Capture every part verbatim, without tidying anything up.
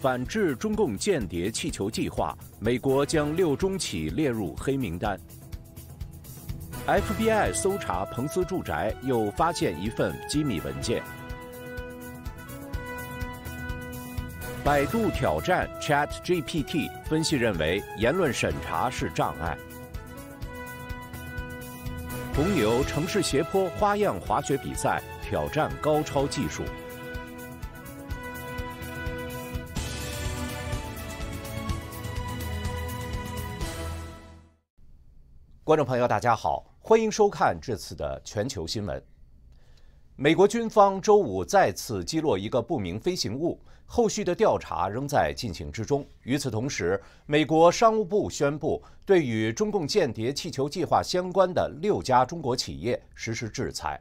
反制中共间谍气球计划，美国将六中企列入黑名单。F B I 搜查彭斯住宅，又发现一份机密文件。百度挑战 Chat G P T， 分析认为言论审查是障碍。红牛城市斜坡花样滑雪比赛挑战高超技术。观众朋友，大家好，欢迎收看这次的全球新闻。美国军方周五再次击落一个不明飞行物，后续的调查仍在进行之中。与此同时，美国商务部宣布对与中共间谍气球计划相关的六家中国企业实施制裁。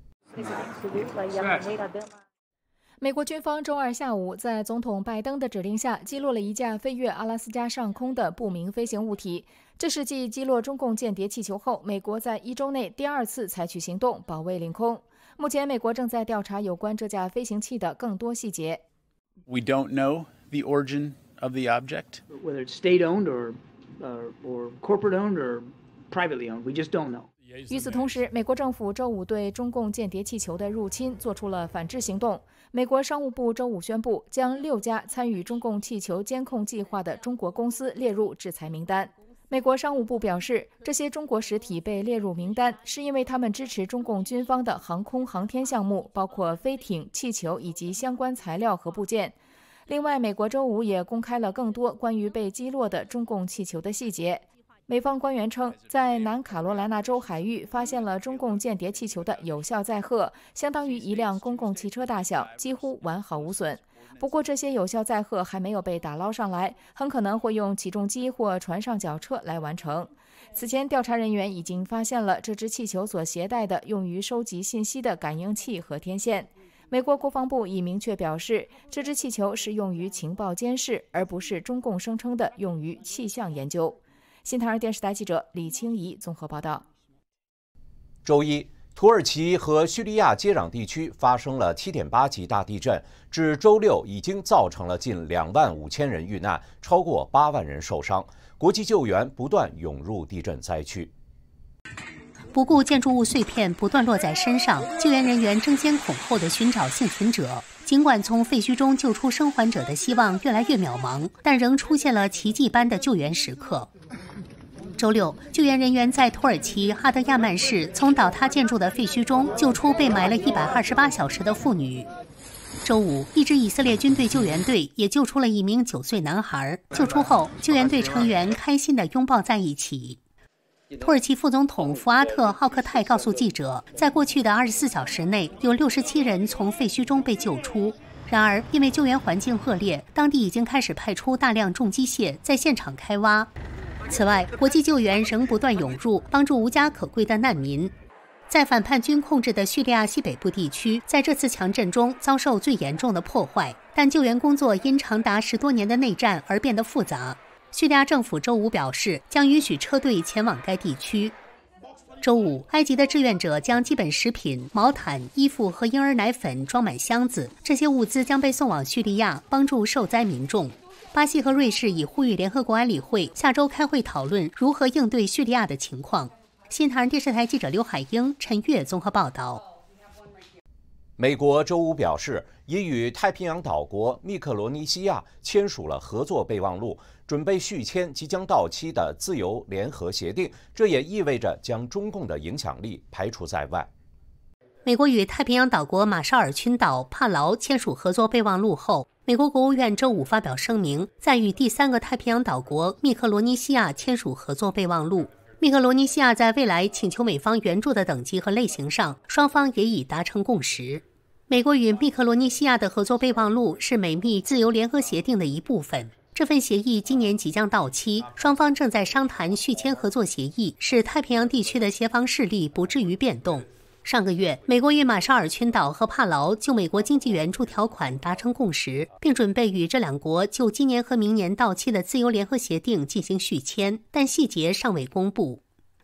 美国军方周二下午在总统拜登的指令下击落了一架飞越阿拉斯加上空的不明飞行物体。这是继击落中共间谍气球后，美国在一周内第二次采取行动保卫领空。目前，美国正在调查有关这架飞行器的更多细节。 We don't know the origin of the object, whether it's state-owned or, uh, or corporate-owned or privately owned. We just don't know. 与此同时，美国政府周五对中共间谍气球的入侵做出了反制行动。美国商务部周五宣布，将六家参与中共气球监控计划的中国公司列入制裁名单。美国商务部表示，这些中国实体被列入名单，是因为他们支持中共军方的航空航天项目，包括飞艇、气球以及相关材料和部件。另外，美国周五也公开了更多关于被击落的中共气球的细节。美方官员称，在南卡罗来纳州海域发现了中共间谍气球的有效载荷，相当于一辆公共汽车大小，几乎完好无损。不过，这些有效载荷还没有被打捞上来，很可能会用起重机或船上绞车来完成。此前，调查人员已经发现了这只气球所携带的用于收集信息的感应器和天线。美国国防部已明确表示，这只气球是用于情报监视，而不是中共声称的用于气象研究。新唐人电视台记者李清怡综合报道。 周一，土耳其和叙利亚接壤地区发生了 七点八 级大地震，至周六已经造成了近两万五千人遇难，超过八万人受伤。国际救援不断涌入地震灾区。 不顾建筑物碎片不断落在身上，救援人员争先恐后地寻找幸存者。尽管从废墟中救出生还者的希望越来越渺茫，但仍出现了奇迹般的救援时刻。周六，救援人员在土耳其哈德亚曼市从倒塌建筑的废墟中救出被埋了一百二十八小时的妇女。周五，一支以色列军队救援队也救出了一名九岁男孩。救出后，救援队成员开心地拥抱在一起。土耳其副总统福阿特·奥克泰告诉记者，在过去的二十四小时内，有六十七人从废墟中被救出。然而，因为救援环境恶劣，当地已经开始派出大量重机械在现场开挖。此外，国际救援仍不断涌入，帮助无家可归的难民。在反叛军控制的叙利亚西北部地区，在这次强震中遭受最严重的破坏，但救援工作因长达十多年的内战而变得复杂。叙利亚政府周五表示，将允许车队前往该地区。周五，埃及的志愿者将基本食品、毛毯、衣服和婴儿奶粉装满箱子，这些物资将被送往叙利亚，帮助受灾民众。巴西和瑞士已呼吁联合国安理会下周开会讨论如何应对叙利亚的情况。新唐人电视台记者刘海英、陈悦综合报道。 美国周五表示，已与太平洋岛国密克罗尼西亚签署了合作备忘录，准备续签即将到期的自由联合协定。这也意味着将中共的影响力排除在外。 美国与太平洋岛国马绍尔群岛、帕劳签署合作备忘录后，美国国务院周五发表声明，再与第三个太平洋岛国密克罗尼西亚签署合作备忘录。密克罗尼西亚在未来请求美方援助的等级和类型上，双方也已达成共识。美国与密克罗尼西亚的合作备忘录是美密自由联合协定的一部分。这份协议今年即将到期，双方正在商谈续签合作协议，使太平洋地区的协防势力不至于变动。上个月，美国与马绍尔群岛和帕劳就美国经济援助条款达成共识，并准备与这两国就今年和明年到期的自由联合协定进行续签，但细节尚未公布。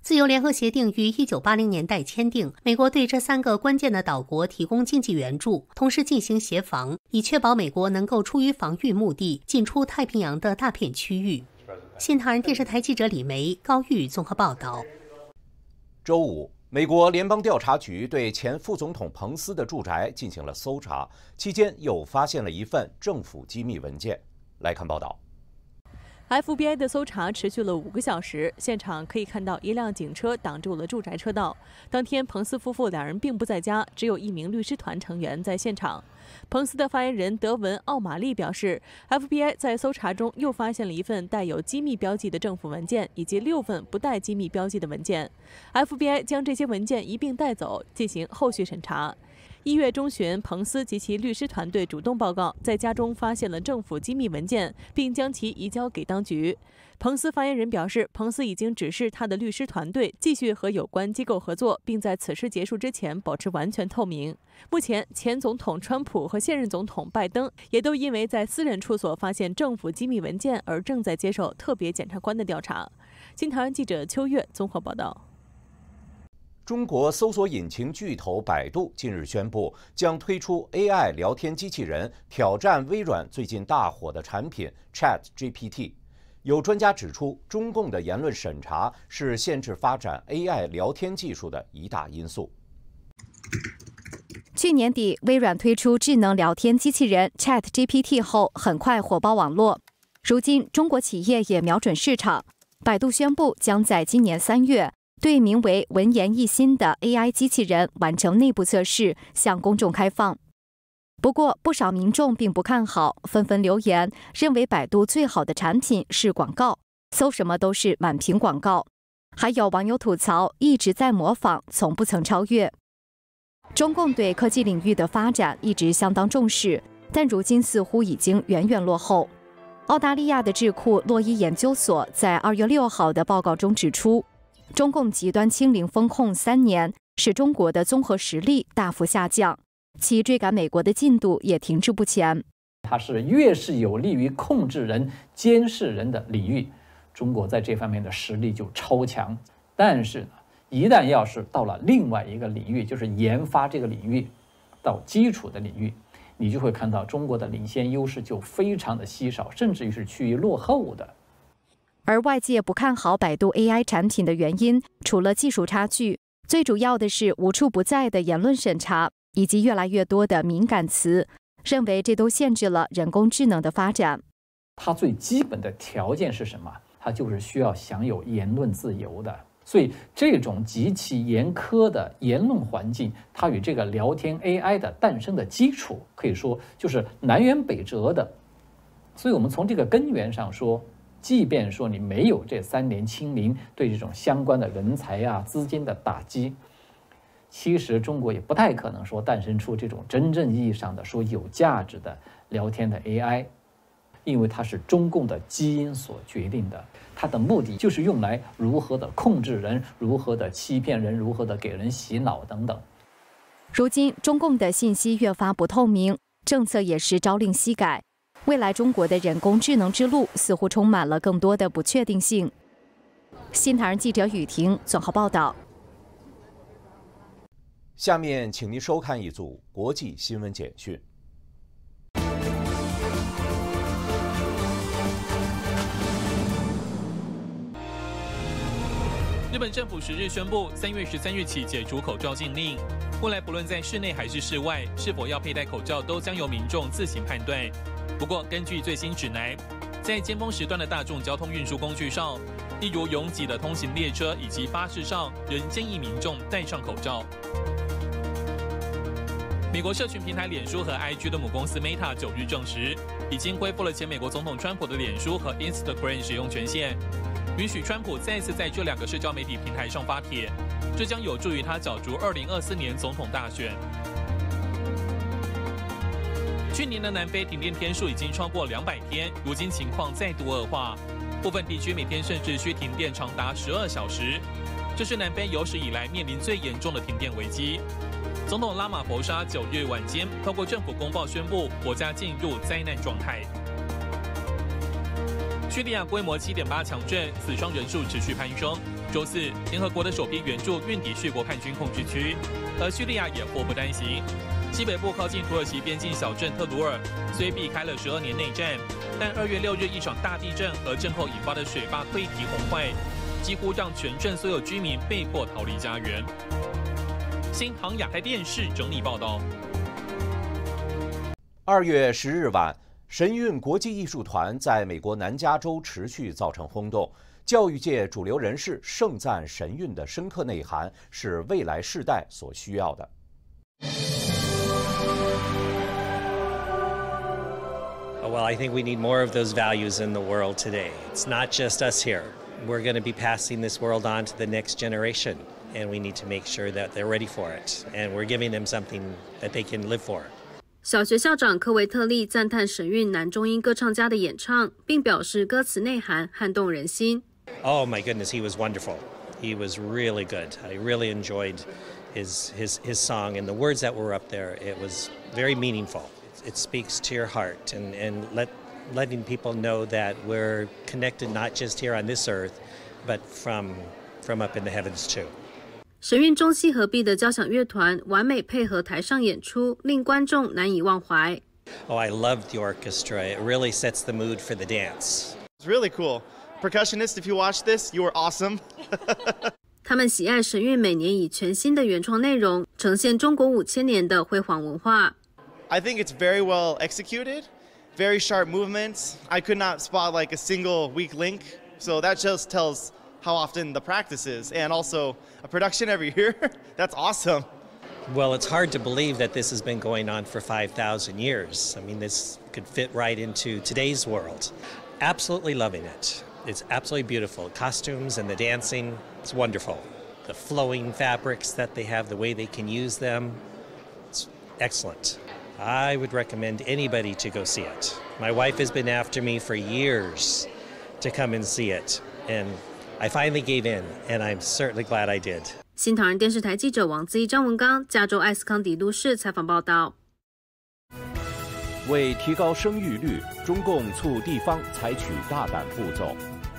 自由联合协定于一九八零年代签订，美国对这三个关键的岛国提供经济援助，同时进行协防，以确保美国能够出于防御目的进出太平洋的大片区域。新唐人电视台记者李梅、高玉综合报道。 周五，美国联邦调查局对前副总统彭斯的住宅进行了搜查，期间又发现了一份政府机密文件。来看报道。 F B I 的搜查持续了五个小时，现场可以看到一辆警车挡住了住宅车道。当天，彭斯夫妇两人并不在家，只有一名律师团成员在现场。彭斯的发言人德文·奥马利表示 ，F B I 在搜查中又发现了一份带有机密标记的政府文件，以及六份不带机密标记的文件。F B I 将这些文件一并带走，进行后续审查。一月中旬，彭斯及其律师团队主动报告，在家中发现了政府机密文件，并将其移交给当局。彭斯发言人表示，彭斯已经指示他的律师团队继续和有关机构合作，并在此事结束之前保持完全透明。目前，前总统川普和现任总统拜登也都因为在私人处所发现政府机密文件而正在接受特别检察官的调查。新唐人记者邱月综合报道。 中国搜索引擎巨头百度近日宣布，将推出 A I 聊天机器人，挑战微软最近大火的产品 Chat G P T。有专家指出，中共的言论审查是限制发展 A I 聊天技术的一大因素。 去年底，微软推出智能聊天机器人 Chat G P T 后，很快火爆网络。如今，中国企业也瞄准市场，百度宣布将在今年三月对名为文言一心的 A I 机器人完成内部测试，向公众开放。不过，不少民众并不看好，纷纷留言认为百度最好的产品是广告，搜什么都是满屏广告。还有网友吐槽，一直在模仿，从不曾超越。中共对科技领域的发展一直相当重视，但如今似乎已经远远落后。澳大利亚的智库洛伊研究所在二月六号的报告中指出，中共极端清零风控三年，使中国的综合实力大幅下降，其追赶美国的进度也停滞不前。 它是越是有利于控制人、监视人的领域，中国在这方面的实力就超强。但是呢，一旦要是到了另外一个领域，就是研发这个领域，到基础的领域，你就会看到中国的领先优势就非常的稀少，甚至于是趋于落后的。 而外界不看好百度 A I 产品的原因，除了技术差距，最主要的是无处不在的言论审查，以及越来越多的敏感词，认为这都限制了人工智能的发展。 它最基本的条件是什么？它就是需要享有言论自由的。所以这种极其严苛的言论环境，它与这个聊天 A I 的诞生的基础，可以说就是南辕北辙的。所以我们从这个根源上说，即便说你没有这三年清零对这种相关的人才啊、资金的打击，其实中国也不太可能说诞生出这种真正意义上的说有价值的聊天的 A I， 因为它是中共的基因所决定的，它的目的就是用来如何的控制人，如何的欺骗人，如何的给人洗脑等等。 如今，中共的信息越发不透明，政策也是朝令夕改。未来中国的人工智能之路似乎充满了更多的不确定性。新唐人记者雨婷综合报道。 下面，请您收看一组国际新闻简讯。 日本政府十日宣布，三月十三日起解除口罩禁令。未来不论在室内还是室外，是否要佩戴口罩，都将由民众自行判断。不过，根据最新指南，在尖峰时段的大众交通运输工具上，例如拥挤的通行列车以及巴士上，仍建议民众戴上口罩。美国社群平台脸书和 I G 的母公司 Meta 九日证实，已经恢复了前美国总统川普的脸书和 Instagram 使用权限，允许川普再次在这两个社交媒体平台上发帖，这将有助于他角逐二零二四年总统大选。去年的南非停电天数已经超过两百天，如今情况再度恶化，部分地区每天甚至需停电长达十二小时，这是南非有史以来面临最严重的停电危机。总统拉马福沙九日晚间透过政府公报宣布，国家进入灾难状态。叙利亚规模七点八强震，死伤人数持续攀升。 周四，联合国的首批援助运抵叙国叛军控制区，而叙利亚也祸不单行。西北部靠近土耳其边境小镇特鲁尔，虽避开了十二年内战，但二月六日一场大地震和震后引发的水坝溃堤洪坏，几乎让全镇所有居民被迫逃离家园。新唐亚太电视整理报道。 二月十日晚，神韵国际艺术团在美国南加州持续造成轰动。教育界主流人士盛赞神韵的深刻内涵是未来世代所需要的。 Well, I think we need more of those values in the world today. It's not just us here. We're going to be passing this world on to the next generation, and we need to make sure that they're ready for it, and we're giving them something that they can live for. 小学校长科维特利赞叹神韵男中音歌唱家的演唱，并表示歌词内涵撼动人心。 Oh my goodness, he was wonderful. He was really good. I really enjoyed his his his song and the words that were up there. It was very meaningful. It speaks to your heart and and let letting people know that we're connected not just here on this earth, but from from up in the heavens too. 神韵中西合璧的交响乐团完美配合台上演出，令观众难以忘怀。 Oh, I love the orchestra. It really sets the mood for the dance. It's really cool. Percussionist, if you watch this, you are awesome. 他们喜爱神韵每年以全新的原创内容呈现中国五千年的辉煌文化。 I think it's very well executed, very sharp movements. I could not spot like a single weak link, so that just tells how often the practice is, and also a production every year. That's awesome. Well, it's hard to believe that this has been going on for five thousand years. I mean, this could fit right into today's world. Absolutely loving it. It's absolutely beautiful. Costumes and the dancing, it's wonderful. The flowing fabrics that they have, the way they can use them, it's excellent. I would recommend anybody to go see it. My wife has been after me for years to come and see it, and I finally gave in, and I'm certainly glad I did. 新唐人电视台记者王自怡、张文刚，加州艾斯康迪都市采访报道。 为提高生育率，中共促地方采取大胆步骤。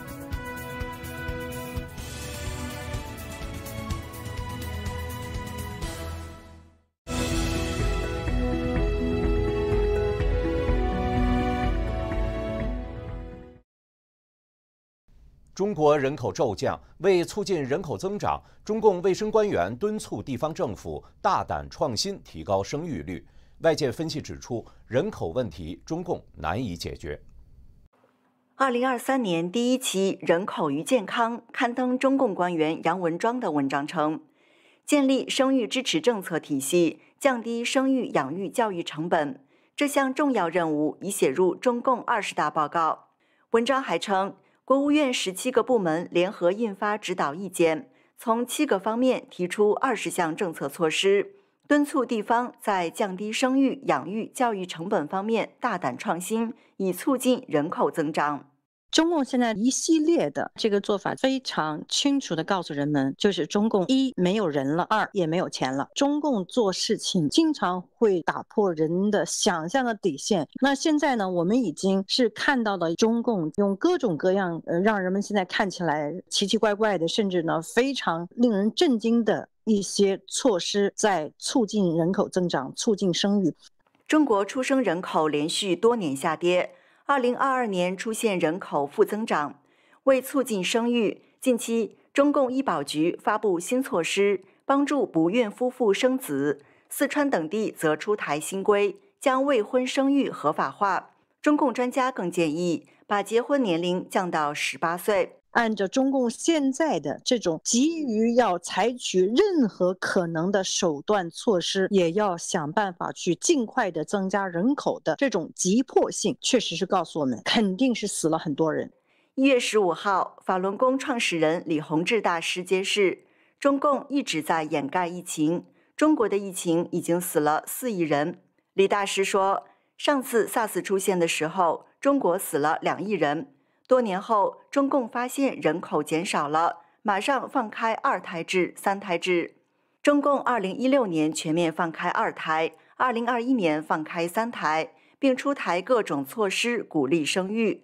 中国人口骤降，为促进人口增长，中共卫生官员敦促地方政府大胆创新，提高生育率。外界分析指出，人口问题中共难以解决。 二零二三年第一期《人口与健康》刊登中共官员杨文庄的文章称，建立生育支持政策体系，降低生育养育教育成本，这项重要任务已写入中共二十大报告。文章还称，国务院十七个部门联合印发指导意见，从七个方面提出二十项政策措施，敦促地方在降低生育、养育、教育成本方面大胆创新，以促进人口增长。 中共现在一系列的这个做法非常清楚地告诉人们，就是中共一没有人了，二也没有钱了。中共做事情经常会打破人的想象的底线。那现在呢，我们已经是看到了中共用各种各样呃让人们现在看起来奇奇怪怪的，甚至呢非常令人震惊的一些措施，在促进人口增长，促进生育。 中国出生人口连续多年下跌。二零二二年出现人口负增长，为促进生育，近期中共医保局发布新措施，帮助不孕夫妇生子。四川等地则出台新规，将未婚生育合法化。中共专家更建议把结婚年龄降到十八岁。 按照中共现在的这种急于要采取任何可能的手段措施，也要想办法去尽快的增加人口的这种急迫性，确实是告诉我们，肯定是死了很多人。 一月十五号，法轮功创始人李洪志大师揭示，中共一直在掩盖疫情，中国的疫情已经死了四亿人。李大师说，上次 SARS 出现的时候，中国死了两亿人。多年后，中共发现人口减少了，马上放开二胎制、三胎制。中共二零一六年全面放开二胎，二零二一年放开三胎，并出台各种措施鼓励生育。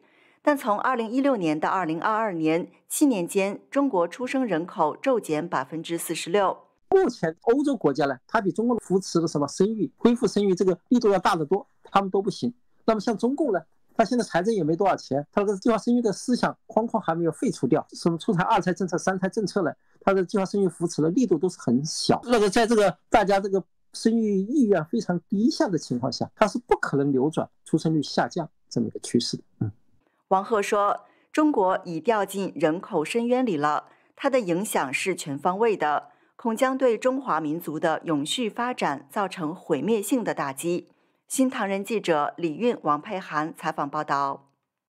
但从二零一六年到二零二二年七年间，中国出生人口骤减百分之四十六。 目前欧洲国家呢，它比中国扶持的什么生育、恢复生育这个力度要大得多，他们都不行。那么像中共呢，它现在财政也没多少钱，它这个计划生育的思想框框还没有废除掉，什么出台二胎政策、三胎政策呢，它的计划生育扶持的力度都是很小。那个在这个大家这个生育意愿非常低下的情况下，它是不可能扭转出生率下降这么一个趋势的。嗯， 王鹤说，中国已掉进人口深渊里了，它的影响是全方位的，恐将对中华民族的永续发展造成毁灭性的打击。新唐人记者李韵、王佩涵采访报道。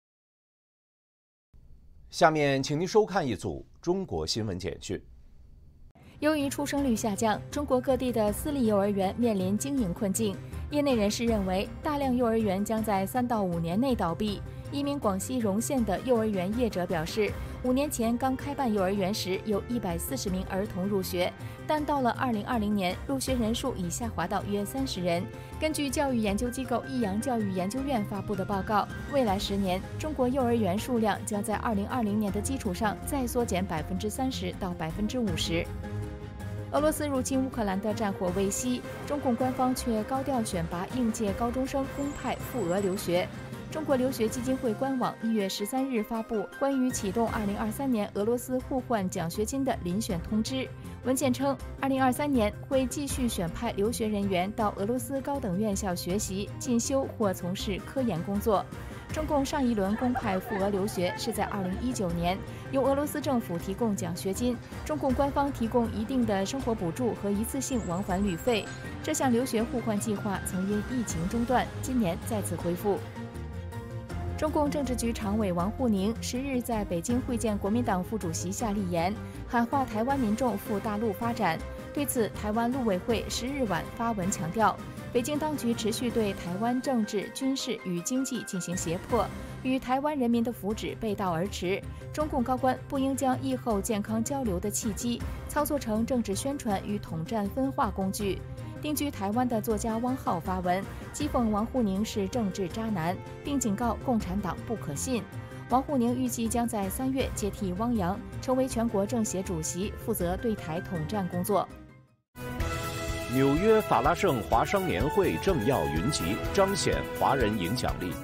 下面请您收看一组中国新闻简讯。 由于出生率下降，中国各地的私立幼儿园面临经营困境。业内人士认为，大量幼儿园将在三到五年内倒闭。一名广西容县的幼儿园业者表示，五年前刚开办幼儿园时有一百四十名儿童入学，但到了二零二零年，入学人数已下滑到约三十人。根据教育研究机构益阳教育研究院发布的报告，未来十年，中国幼儿园数量将在二零二零年的基础上再缩减百分之三十到百分之五十。俄罗斯入侵乌克兰的战火未息，中共官方却高调选拔应届高中生公派赴俄留学。中国留学基金会官网一月十三日发布关于启动二零二三年俄罗斯互换奖学金的遴选通知。文件称，二零二三年会继续选派留学人员到俄罗斯高等院校学习、进修或从事科研工作。中共上一轮公派赴俄留学是在二零一九年，由俄罗斯政府提供奖学金，中共官方提供一定的生活补助和一次性往返旅费。这项留学互换计划曾因疫情中断，今年再次恢复。中共政治局常委王沪宁十日在北京会见国民党副主席夏立言，喊话台湾民众赴大陆发展。对此，台湾陆委会十日晚发文强调，北京当局持续对台湾政治、军事与经济进行胁迫，与台湾人民的福祉背道而驰。中共高官不应将疫后健康交流的契机操作成政治宣传与统战分化工具。定居台湾的作家汪浩发文讥讽王沪宁是政治渣男，并警告共产党不可信。王沪宁预计将在三月接替汪洋，成为全国政协主席，负责对台统战工作。 纽约法拉盛华商年会政要云集，彰显华人影响力。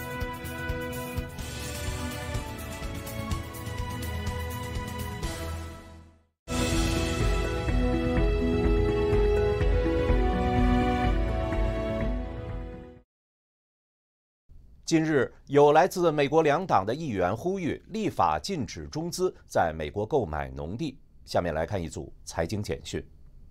近日，有来自美国两党的议员呼吁立法禁止中资在美国购买农地。下面来看一组财经简讯。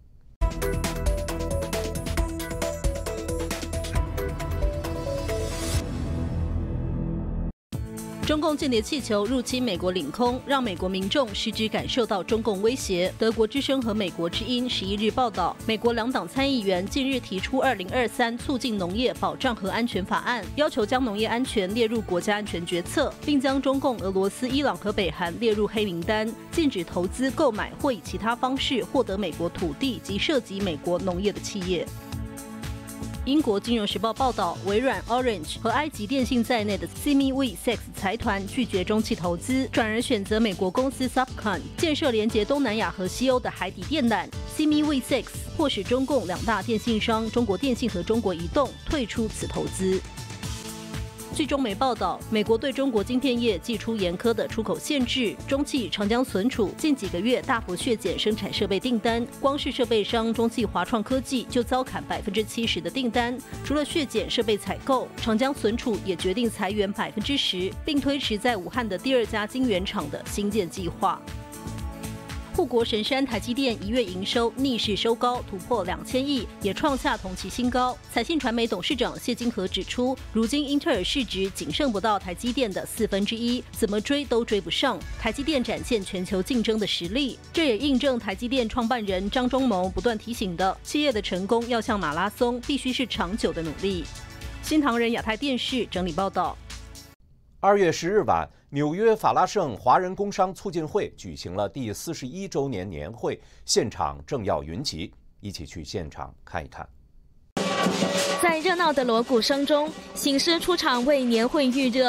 中共间谍气球入侵美国领空，让美国民众实质感受到中共威胁。德国之声和美国之音十一日报道，美国两党参议员近日提出二零二三促进农业保障和安全法案，要求将农业安全列入国家安全决策，并将中共、俄罗斯、伊朗和北韩列入黑名单，禁止投资、购买或以其他方式获得美国土地及涉及美国农业的企业。英国金融时报报道，微软、Orange 和埃及电信在内的 Simi-Wessex 财团拒绝中企投资，转而选择美国公司 Subcon 建设连接东南亚和西欧的海底电缆。Simi-Wessex 迫使中共两大电信商中国电信和中国移动退出此投资。据中媒报道，美国对中国晶片业祭出严苛的出口限制，中企长江存储近几个月大幅削减生产设备订单，光是设备商中企华创科技就遭砍百分之七十的订单。除了削减设备采购，长江存储也决定裁员百分之十，并推迟在武汉的第二家晶圆厂的新建计划。护国神山台积电一月营收逆势收高，突破两千亿，也创下同期新高。彩信传媒董事长谢金河指出，如今英特尔市值仅剩不到台积电的四分之一，怎么追都追不上。台积电展现全球竞争的实力，这也印证台积电创办人张忠谋不断提醒的：企业的成功要像马拉松，必须是长久的努力。新唐人亚太电视整理报道。 二月十日晚，纽约法拉盛华人工商促进会举行了第四十一周年年会，现场政要云集，一起去现场看一看。 在热闹的锣鼓声中，醒狮出场为年会预热。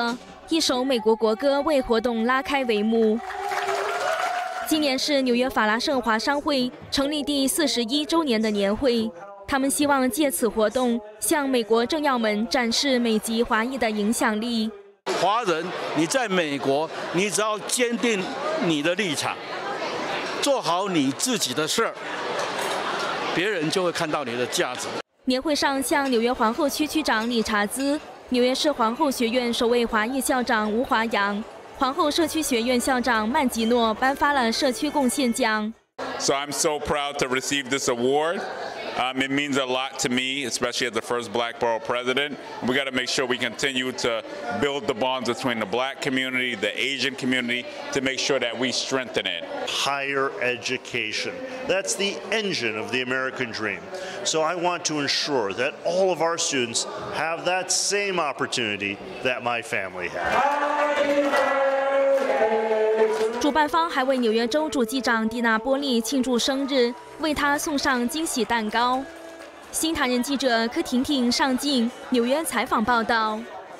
一首美国国歌为活动拉开帷幕。今年是纽约法拉盛华商会成立第四十一周年的年会，他们希望借此活动向美国政要们展示美籍华裔的影响力。 华人，你在美国，你只要坚定你的立场，做好你自己的事儿，别人就会看到你的价值。 年会上，向纽约皇后区区长理查兹、纽约市皇后学院首位华裔校长吴华阳、皇后社区学院校长曼吉诺颁发了社区贡献奖。 So I'm so proud to receive this award. Um, it means a lot to me, especially as the first Black borough president. We got to make sure we continue to build the bonds between the Black community, the Asian community, to make sure that we strengthen it. Higher education. That's the engine of the American dream. So I want to ensure that all of our students have that same opportunity that my family had. 主办方还为纽约州主机长蒂娜·波利庆祝生日，为她送上惊喜蛋糕。新唐人记者柯婷婷上镜纽约采访报道。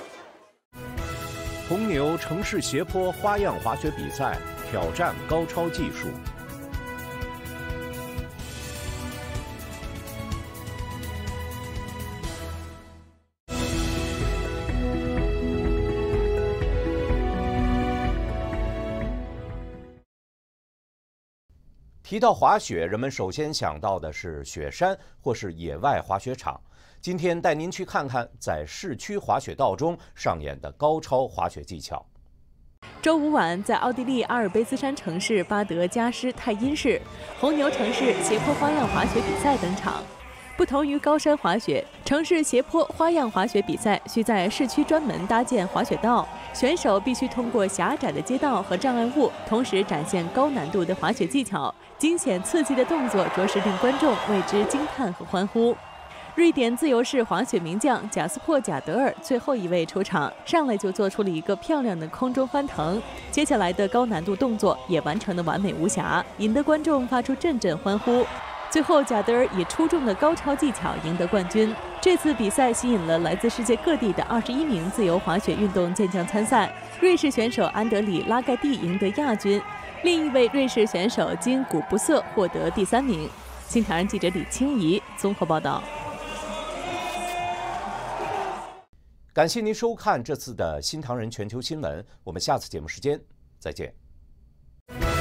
红牛城市斜坡花样滑雪比赛挑战高超技术。提到滑雪，人们首先想到的是雪山或是野外滑雪场。今天带您去看看在市区滑雪道中上演的高超滑雪技巧。 周五晚，在奥地利阿尔卑斯山城市巴德加施泰因市，红牛城市斜坡花样滑雪比赛登场。不同于高山滑雪，城市斜坡花样滑雪比赛需在市区专门搭建滑雪道，选手必须通过狭窄的街道和障碍物，同时展现高难度的滑雪技巧。惊险刺激的动作着实令观众为之惊叹和欢呼。瑞典自由式滑雪名将贾斯珀·贾德尔最后一位出场，上来就做出了一个漂亮的空中翻腾，接下来的高难度动作也完成得完美无瑕，引得观众发出阵阵欢呼。最后，贾德尔以出众的高超技巧赢得冠军。这次比赛吸引了来自世界各地的二十一名自由滑雪运动健将参赛。瑞士选手安德里·拉盖蒂赢得亚军，另一位瑞士选手金·古布瑟获得第三名。新唐人记者李清怡综合报道。 感谢您收看这次的新唐人全球新闻，我们下次节目时间再见。